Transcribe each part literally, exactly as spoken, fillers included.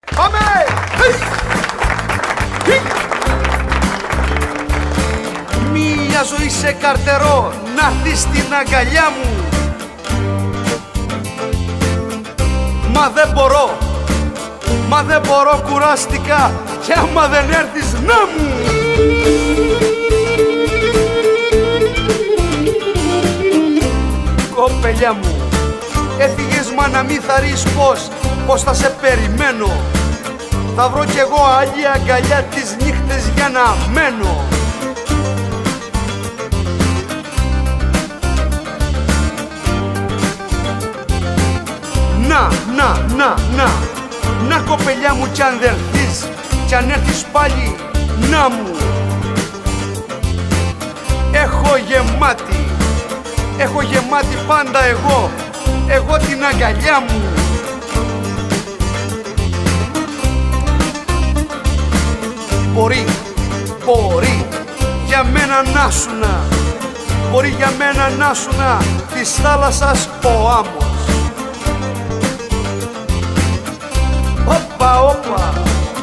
Πάμε! Μια ζωή σε καρτερό, να έρθεις στην αγκαλιά μου. Μα δεν μπορώ, μα δεν μπορώ, κουράστηκα, και άμα δεν έρθεις να μου. Κοπελιά μου, έφυγες μα να μη θαρρείς πως, πως θα σε περιμένω. Θα βρω κι εγώ άλλη αγκαλιά τις νύχτες για να μένω. Να, να, να, να, να κοπελιά μου, κι αν δεν έρθεις, κι αν έρθεις πάλι, να μου. Έχω γεμάτη, έχω γεμάτη πάντα εγώ, εγώ την αγκαλιά μου. Μπορεί, μπορεί για μένα να σουνα, μπορεί για μένα να σουνα της θάλασσας ο άμμος. Όπα, όπα.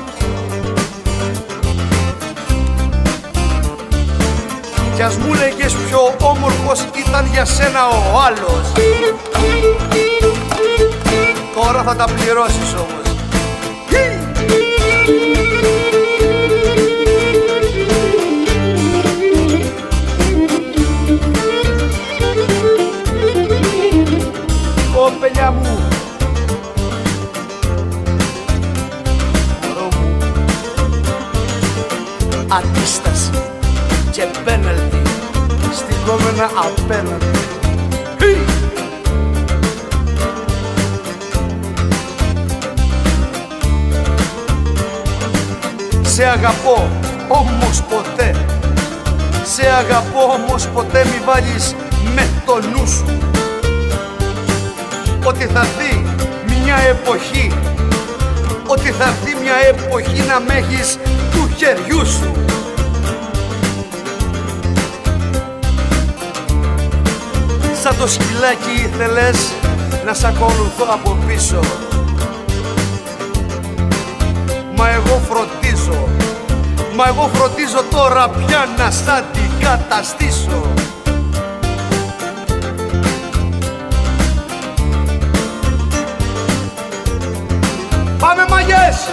Κι ας μου λέγες πιο όμορφος ήταν για σένα ο άλλος. Τώρα θα τα πληρώσεις όμως. Κοπελιά μου, μωρό μου, αντίσταση και πέναλτι στην κόμενα απέναντι. Σε αγαπώ όμως ποτέ, σε αγαπώ όμως ποτέ μη βάλεις με το νου σου ότι θα έρθει μια εποχή, ότι θα έρθει μια εποχή να μ' έχεις του χεριού σου. Σαν το σκυλάκι ήθελες να σ' ακολουθώ από πίσω, μα εγώ φροντίζω, μα εγώ φροντίζω τώρα πια να σ' αντικαταστήσω. Πάμε μαγιές!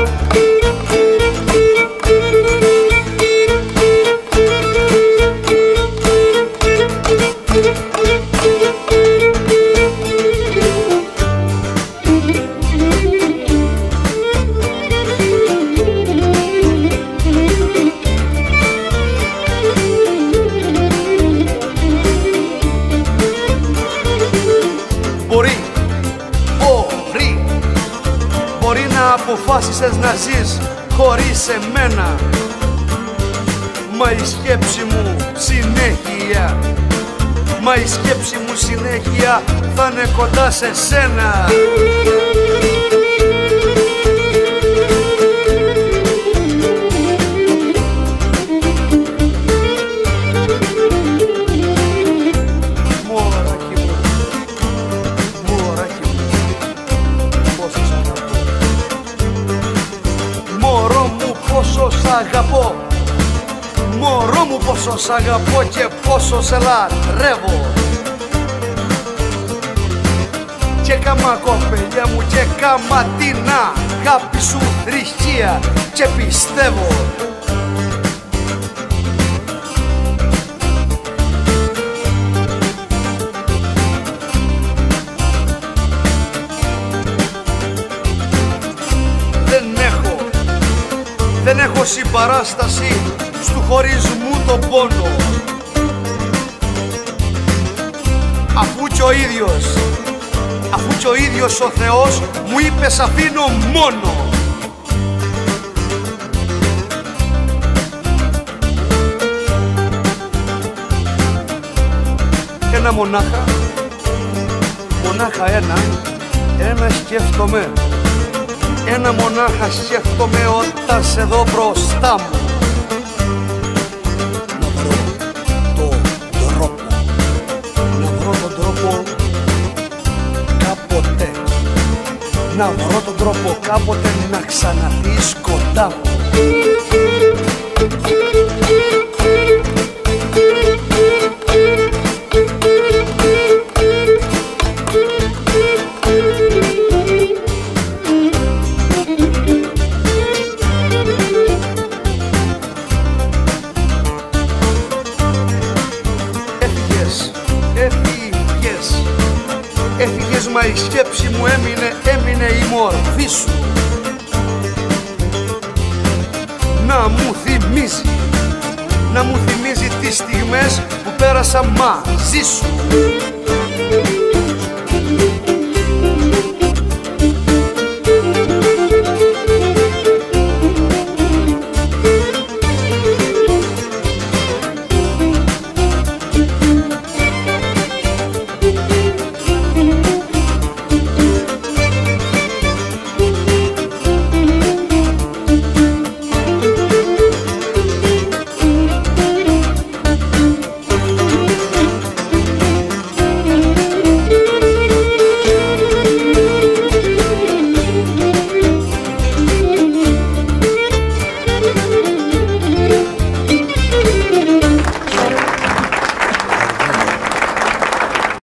Μπορεί, μπορεί, μπορεί να αποφάσισες να ζεις χωρίς εμένα, μα η σκέψη μου συνέχεια, μα η σκέψη μου συνέχεια θα είναι κοντά σε σένα. Πόσο σ' αγαπώ, μωρό μου, πόσο σ' αγαπώ και πόσο σε λατρεύω. Και κάμα κοπελιά μου, και κάμα την αγάπη σου θρησκεία και πιστεύω. Δεν έχω συμπαράσταση στου χωρισμού τον πόνο, αφού κι ο ίδιος, αφού κι ο ίδιος ο Θεός μου είπε σ' αφήνω μόνο. Ένα μονάχα, μονάχα ένα, ένα σκέφτομαι. Ένα μονάχα σκέφτομαι όταν σε δω μπροστά μου. Να βρω τον τρόπο, να βρω τον τρόπο κάποτε να βρω τον τρόπο κάποτε να ξαναδείς κοντά μου. Έφυγες, έφυγες, έφυγες, μα η σκέψη μου έμεινε, έμεινε η μορφή σου. Να μου θυμίζει, να μου θυμίζει τις στιγμές που πέρασα μαζί σου.